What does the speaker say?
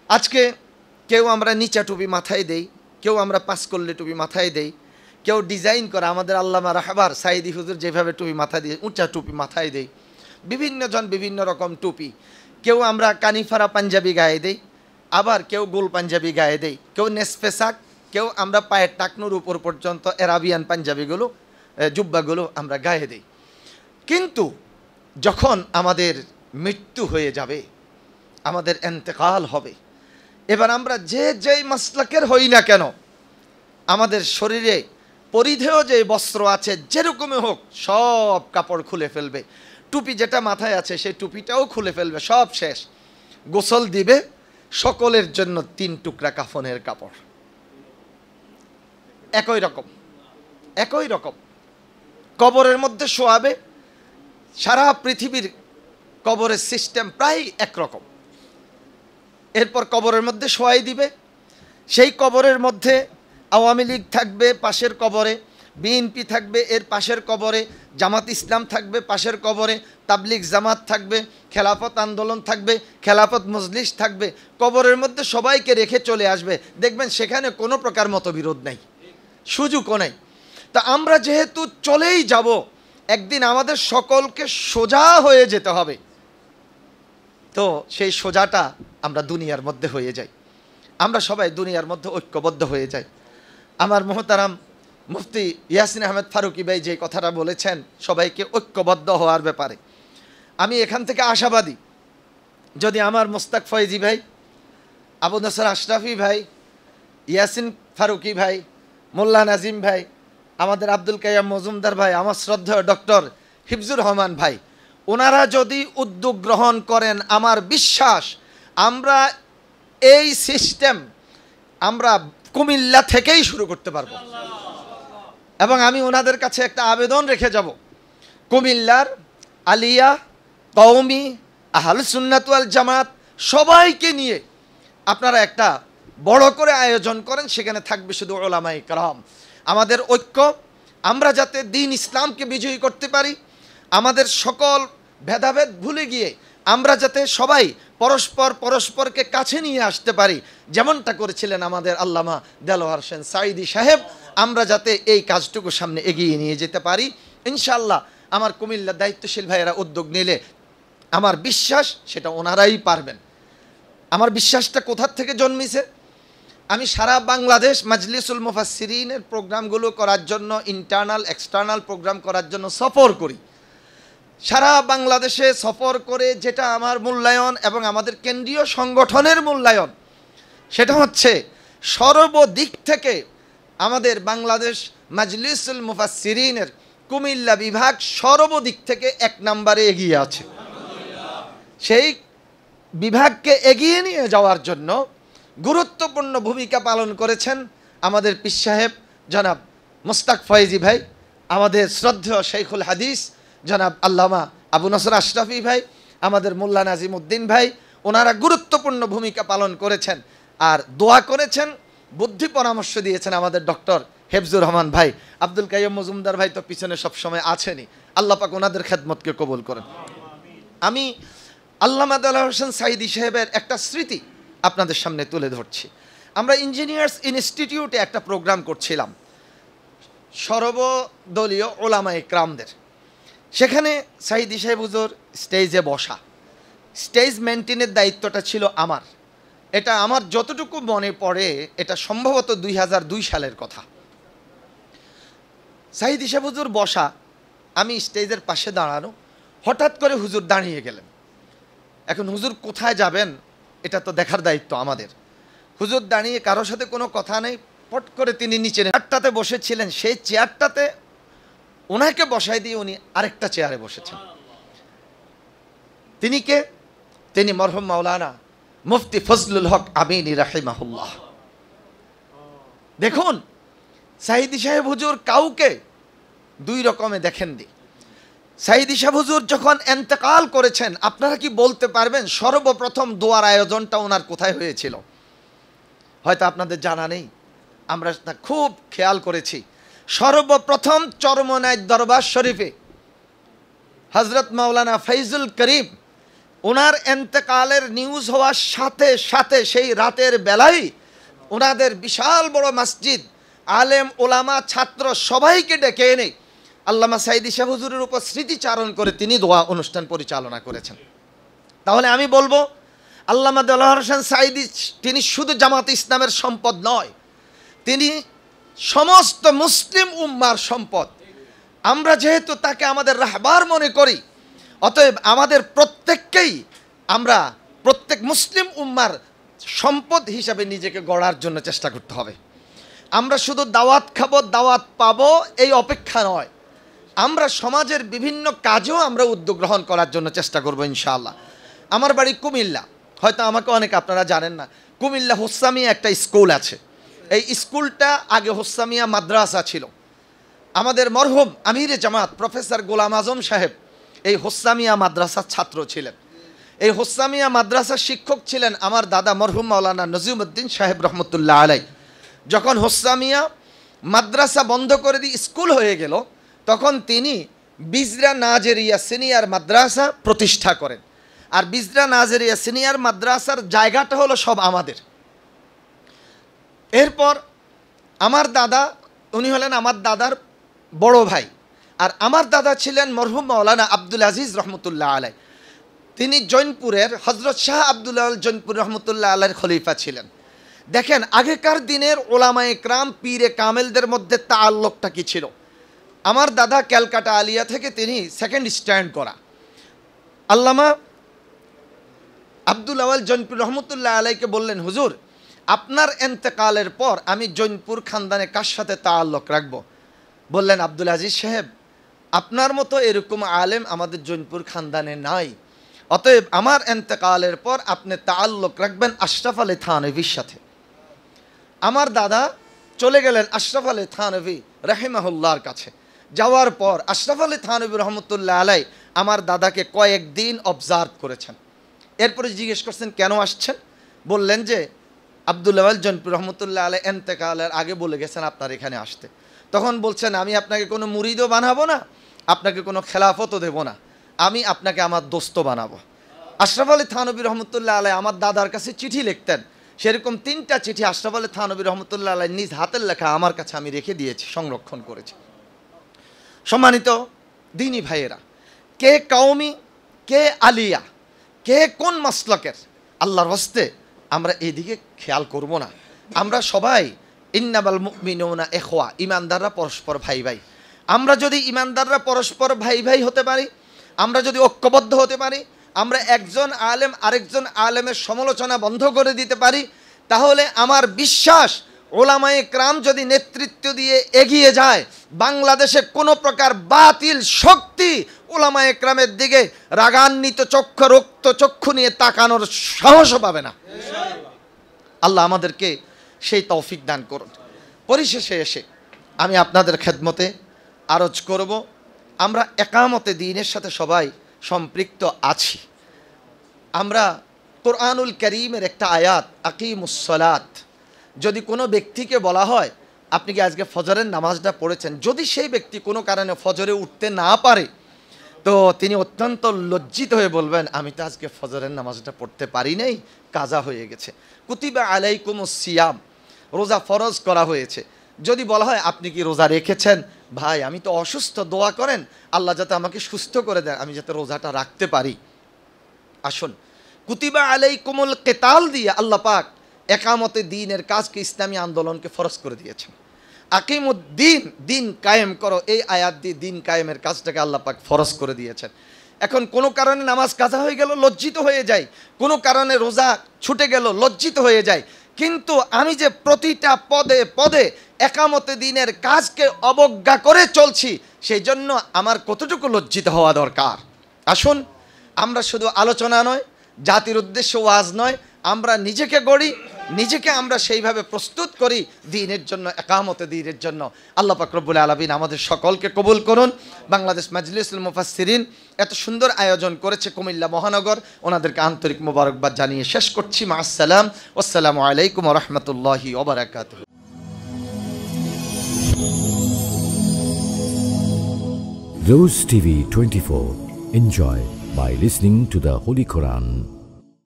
আজকে কেউ আমরা নিচা টুপি মাথায় দেই, কেউ আমরা পাঁচ করলে টুপি মাথায় দেই, কেউ ডিজাইন করা আমাদের আল্লামা রাহবার সাইদি হুজুর যেভাবে টুপি মাথা দিয়ে উঁচা টুপি মাথায় দেই, বিভিন্ন জন বিভিন্ন রকম টুপি, কেউ আমরা কানিফারা পাঞ্জাবি গায়ে দেই, আবার কেউ গোল পাঞ্জাবি গায়ে দেই, কেউ নেসপেশাক, কেউ আমরা পায়ের টাকনুর উপর পর্যন্ত অ্যারাবিয়ান পাঞ্জাবিগুলো জুব্বাগুলো আমরা গায়ে দেই। কিন্তু যখন আমাদের মৃত্যু হয়ে যাবে, আমাদের ইন্তেকাল হবে, এবার আমরা যেই মাসলাকের হই না কেন, আমাদের শরীরে পরিধেয় যে বস্ত্র আছে যেরকমই হোক সব কাপড় খুলে ফেলবে, টুপি যেটা মাথায় আছে সেই টুপিটাও খুলে ফেলবে, সব শেষ। গোসল দিবে, সকলের জন্য 3 টুকরা কাফনের কাপড়, একই রকম কবরের মধ্যে শোয়াবে। সারা পৃথিবীর কবরের সিস্টেম প্রায় একরকম। এরপর কবরের মধ্যে শোয়াই দিবে, সেই কবরের মধ্যে আওয়ামী লীগ থাকবে পাশের কবরে, বিএনপি থাকবে এর পাশের কবরে, জামাত ইসলাম থাকবে পাশের কবরে, তাবলিগ জামাত থাকবে, খেলাফত আন্দোলন থাকবে, খেলাফত মজলিস থাকবে, কবরের মধ্যে সবাইকে রেখে চলে আসবে। দেখবেন সেখানে কোনো প্রকার মতবিরোধ নাই, সুযোগও নাই। তা আমরা যেহেতু চলেই যাব, একদিন আমাদের সকলকে সোজা হয়ে যেতে হবে, তো সেই সোজাটা আমরা দুনিয়ার মধ্যে হয়ে যাই, আমরা সবাই দুনিয়ার মধ্যে ঐক্যবদ্ধ হয়ে যাই। আমার মোহতারাম মুফতি ইয়াসিন আহমেদ ফারুকি ভাই যে কথাটা বলেছেন সবাইকে ঐক্যবদ্ধ হওয়ার ব্যাপারে, আমি এখান থেকে আশাবাদী, যদি আমার মোস্তাক ফয়েজি ভাই, আবু নসর আশরাফি ভাই, ইয়াসিন ফারুকি ভাই, মোল্লা নাজিম ভাই, আমাদের আব্দুল কাইয়াম মজুমদার ভাই, আমার শ্রদ্ধেয় ডক্টর হিফজুর রহমান ভাই, ওনারা যদি উদ্যোগ গ্রহণ করেন, আমার বিশ্বাস আমরা এই সিস্টেম আমরা কুমিল্লা থেকেই শুরু করতে পারবো। এবং আমি ওনাদের কাছে একটা আবেদন রেখে যাব, কুমিল্লার আলিয়া, কওমি, আহলুস সুন্নাত ওয়াল জামাত সবাইকে নিয়ে আপনারা একটা বড় করে আয়োজন করেন, সেখানে থাকবে শুধু উলামায়ে কেরাম। আমাদের ঐক্য, আমরা যাতে দ্বীন ইসলামকে বিজয়ী করতে পারি, আমাদের সকল ভেদাভেদ ভুলে গিয়ে আমরা যাতে সবাই পরস্পরকে কাছে নিয়ে আসতে পারি, যেমনটা করেছিলেন আমাদের আল্লামা দেলোয়ার হোসেন সাঈদী সাহেব, আমরা যাতে এই কাজটুকু সামনে এগিয়ে নিয়ে যেতে পারি। ইনশাআল্লাহ আমার কুমিল্লার দায়িত্বশীল ভাইয়েরা উদ্যোগ নিলে আমার বিশ্বাস সেটা ওনারাই পারবেন। আমার বিশ্বাসটা কোথার থেকে জন্মিছে, আমি সারা বাংলাদেশ মাজলিসুল মুফাসসিরিনের প্রোগ্রামগুলো করার জন্য, ইন্টারনাল এক্সটার্নাল প্রোগ্রাম করার জন্য সফর করি। সারা বাংলাদেশে সফর করে যেটা আমার মূল্যায়ন এবং আমাদের কেন্দ্রীয় সংগঠনের মূল্যায়ন, সেটা হচ্ছে সর্বদিক থেকে আমাদের বাংলাদেশ মাজলিসুল মুফাসসিরিনের কুমিল্লা বিভাগ সর্বদিক থেকে 1 নম্বরে এগিয়ে আছে। সেই বিভাগকে এগিয়ে নিয়ে যাওয়ার জন্য গুরুত্বপূর্ণ ভূমিকা পালন করেছেন আমাদের পীর সাহেব জনাব মোস্তাক ফয়েজি ভাই, আমাদের শ্রদ্ধেয় শেখুল হাদিস জনাব আল্লামা আবু নসর আশরাফি ভাই, আমাদের মোল্লা নাজিম উদ্দিন ভাই, ওনারা গুরুত্বপূর্ণ ভূমিকা পালন করেছেন। আর দোয়া করেছেন, বুদ্ধি পরামর্শ দিয়েছেন আমাদের ডক্টর হিফজুর রহমান ভাই, আব্দুল কাইয়ুম মজুমদার ভাই তো পিছনে সবসময় আছেনই। আল্লাহ পাক ওনাদের খেদমতকে কবুল করেন। আমি আল্লামা দেলোয়ার হোসেন সাঈদী সাহেবের একটা স্মৃতি আপনাদের সামনে তুলে ধরছি। আমরা ইঞ্জিনিয়ার্স ইনস্টিটিউটে একটা প্রোগ্রাম করছিলাম সর্বদলীয় ওলামায়ে কেরামদের। সেখানে সাঈদী সাহেব হুজুর স্টেজে বসা, স্টেজ মেনটেনের দায়িত্বটা ছিল আমার। এটা আমার যতটুকু মনে পড়ে, এটা সম্ভবত 2002 সালের কথা। সাঈদী সাহেব হুজুর বসা, আমি স্টেজের পাশে দাঁড়ানো, হঠাৎ করে হুজুর দাঁড়িয়ে গেলেন। এখন হুজুর কোথায় যাবেন এটা তো দেখার দায়িত্ব আমাদের। হুজুর দাঁড়িয়ে কারোর সাথে কোনো কথা নেই, পট করে তিনি নিচে চেয়ারটাতে বসেছিলেন, সেই চেয়ারটাতে ওনাকে বসাই দিয়ে উনি আরেকটা চেয়ারে বসেছেন। তিনি কে? তিনি মরহুম মাওলানা মুফতি ফজলুল হক আমিনী রাহিমাহুল্লাহ। দেখুন সাঈদী সাহেব হুজুর কাউকে 2 রকমে দেখেননি। সাঈদী সাহেব হুজুর যখন ইন্তেকাল করেছেন, আপনারা কি বলতে পারবেন সর্বপ্রথম দোয়ার আয়োজনটা ওনার কোথায় হয়েছিল? হয়তো আপনাদের জানা নেই, আমরা তা খুব খেয়াল করেছি। সর্বপ্রথম চরমনাই দরবার শরীফে হযরত মাওলানা ফয়জুল করিম ওনার এন্তেকালের নিউজ হওয়ার সাথে সাথে সেই রাতের বেলায় ওনাদের বিশাল বড় মসজিদ, আলেম ওলামা ছাত্র সবাইকে ডেকে এনে আল্লামা সাঈদী শাহ হুজুরের উপর স্মৃতিচারণ করে তিনি দোয়া অনুষ্ঠান পরিচালনা করেছেন। তাহলে আমি বলবো আল্লামা দেলোয়ার হোসেন সাঈদী তিনি শুধু জামাত ইসলামের সম্পদ নয়, তিনি সমস্ত মুসলিম উম্মার সম্পদ। আমরা যেহেতু তাকে আমাদের রাহবার মনে করি, অতএব আমাদের প্রত্যেককেই আমরা প্রত্যেক মুসলিম উম্মার সম্পদ হিসাবে নিজেকে গড়ার জন্য চেষ্টা করতে হবে। আমরা শুধু দাওয়াত খাবো, দাওয়াত পাবো এই অপেক্ষা নয়, আমরা সমাজের বিভিন্ন কাজেও আমরা উদ্যোগ গ্রহণ করার জন্য চেষ্টা করবো ইনশাআল্লাহ। আমার বাড়ি কুমিল্লা, হয়তো আমাকে অনেক আপনারা জানেন না। কুমিল্লা হোসামিয়া একটা স্কুল আছে। এই স্কুলটা আগে হোসামিয়া মাদ্রাসা ছিল। আমাদের মরহুম আমিরে জামাত প্রফেসর গোলাম আজম সাহেব এই হোসামিয়া মাদ্রাসার ছাত্র ছিলেন। এই হোসামিয়া মাদ্রাসার শিক্ষক ছিলেন আমার দাদা মরহুম মাওলানা নজিমউদ্দিন সাহেব রহমতুল্লাহ আলাই। যখন হোসামিয়া মাদ্রাসা বন্ধ করে দিয়ে স্কুল হয়ে গেল, তখন তিনি বিজরা নাজেরিয়া সিনিয়র মাদ্রাসা প্রতিষ্ঠা করেন। আর বিজরা নাজেরিয়া সিনিয়র মাদ্রাসার জায়গাটা হলো সব আমাদের। এরপর আমার দাদা, উনি হলেন আমার দাদার বড় ভাই, আর আমার দাদা ছিলেন মরহুম মাওলানা আব্দুল আজিজ রহমতুল্লাহ আলাই। তিনি জৈনপুরের হজরত শাহ আব্দুল্লাহ জৈনপুর রহমতুল্লাহ আলাইয়ের খলিফা ছিলেন। দেখেন আগেকার দিনের ওলামায়ে কেরাম পীরে কামেলদের মধ্যে তাআল্লুকটা কি ছিল। আমার দাদা ক্যালকাটা আলিয়া থেকে তিনি সেকেন্ড স্ট্যান্ড করা। আল্লামা আব্দুল আওয়াল জৈনপুর রহমতুল্লাহ আলাইকে বললেন, হুজুর আপনার এন্তেকালের পর আমি জৈনপুর খানদানে কার সাথে তাআল্লুক রাখবো? বললেন, আব্দুল আজিজ সাহেব আপনার মতো এরকম আলেম আমাদের জৈনপুর খানদানে নাই, অতএব আমার এন্তেকালের পর আপনি তাআল্লুক রাখবেন আশরাফ আলী থানভীর সাথে। আমার দাদা চলে গেলেন আশরাফ আলী থানভী রাহিমাহুল্লাহর কাছে। যাওয়ার পর আশরাফ আলী থানভী রহমতুল্লাহ আলাই আমার দাদাকে কয়েকদিন অবজার্ভ করেছেন। এরপরে জিজ্ঞেস করছেন কেন আসছেন? বললেন যে আব্দুল আওয়াল জৈনপুর রহমতুল্লাহ আলাই এন্তেকালের আগে বলে গেছেন আপনার এখানে আসতে। তখন বলছেন, আমি আপনাকে কোনো মুরিদও বানাবো না, আপনাকে কোনো খেলাফতও দেবো না, আমি আপনাকে আমার দোস্ত বানাবো। আশরাফ আলী থানভী রহমতুল্লাহ আলাই আমার দাদার কাছে চিঠি লিখতেন। সেরকম 3টা চিঠি আশরাফ আলী থানভী রহমতুল্লাহ আলাই নিজ হাতের লেখা আমার কাছে আমি রেখে দিয়েছি, সংরক্ষণ করেছি। সম্মানিত দিনী ভাইয়েরা, কে কওমি, কে আলিয়া, কে কোন মাসলাকের, আল্লাহর হস্তে আমরা এইদিকে খেয়াল করব না। আমরা সবাই ইন্নামাল মুমিনুনা ইখওয়া, ইমানদাররা পরস্পর ভাই ভাই। আমরা যদি ইমানদাররা পরস্পর ভাই ভাই হতে পারি, আমরা যদি ঐক্যবদ্ধ হতে পারি, আমরা একজন আলেম আরেকজন আলেমের সমালোচনা বন্ধ করে দিতে পারি, তাহলে আমার বিশ্বাস ওলামায়ে কেরাম যদি নেতৃত্ব দিয়ে এগিয়ে যায়, বাংলাদেশে কোনো প্রকার বাতিল শক্তি ওলামায়ে কেরামের দিকে রাগান্বিত চক্ষু রক্ত চক্ষু নিয়ে তাকানোর সাহসও পাবে না। আল্লাহ আমাদেরকে সেই তৌফিক দান করুন। পরিশেষে এসে আমি আপনাদের খেদমতে আরজ করব, আমরা একামতে দ্বীনের সাথে সবাই সম্পৃক্ত আছি। আমরা কোরআনুল কারীমের একটা আয়াত আকিমুস সালাত, যদি কোনো ব্যক্তিকে বলা হয় আপনি কি আজকে ফজরের নামাজটা পড়েছেন, যদি সেই ব্যক্তি কোনো কারণে ফজরে উঠতে না পারে, তো তিনি অত্যন্ত লজ্জিত হয়ে বলবেন, আমি তো আজকে ফজরের নামাজটা পড়তে পারি নাই, কাজা হয়ে গেছে। কুতিবা আলাইকুমুস সিয়াম, রোজা ফরজ করা হয়েছে। যদি বলা হয় আপনি কি রোজা রেখেছেন, ভাই আমি তো অসুস্থ, দোয়া করেন আল্লাহ যাতে আমাকে সুস্থ করে দেন, আমি যাতে রোজাটা রাখতে পারি। আসুন, কুতিবা আলাইকুমুল কিতাল দিয়ে আল্লাহ পাক একামতে দ্বীনের কাজকে, ইসলামী আন্দোলনকে ফরজ করে দিয়েছেন। আকিমুদ্দিন, দিন কায়েম করো, এই আয়াত দিয়ে দিন কায়েমের কাজটাকে আল্লাহ পাক ফরজ করে দিয়েছেন। এখন কোনো কারণে নামাজ কাজা হয়ে গেল, লজ্জিত হয়ে যায়, কোনো কারণে রোজা ছুটে গেল, লজ্জিত হয়ে যায়। কিন্তু আমি যে প্রতিটা পদে পদে একামতে দ্বীনের কাজকে অবজ্ঞা করে চলছি, সেই জন্য আমার কতটুকু লজ্জিত হওয়া দরকার। আসুন, আমরা শুধু আলোচনা নয়, জাতির উদ্দেশ্য ওয়াজ নয়, আমরা নিজেকে গড়ি, নিজেকে আমরা সেইভাবে প্রস্তুত করি দ্বীনের জন্য, একামতে দ্বীনের জন্য। আল্লাহ পাক রব্বুল আলামিন আমাদের সকলকে কবুল করুন। বাংলাদেশ মাজলিসুল মুফাসসিরিন এত সুন্দর আয়োজন করেছে কুমিল্লা মহানগর, ওনাদেরকে আন্তরিক মোবারকবাদ জানিয়ে শেষ করছি। মাআসসালাম, আসসালামু আলাইকুম ওয়া রাহমাতুল্লাহি ওয়া বারাকাতুহু। Rose TV 24. Enjoy by listening to the Holy Quran